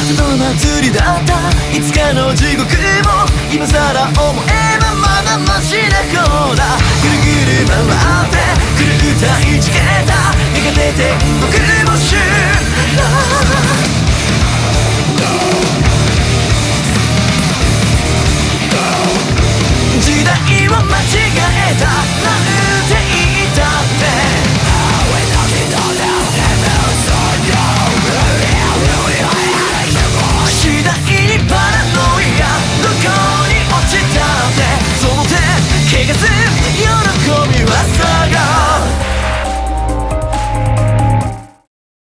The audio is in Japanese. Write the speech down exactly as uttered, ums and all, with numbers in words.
夏の祭りだったいつかの地獄も今さら思えばまだマシな子だ。ぐるぐる回って狂った一撃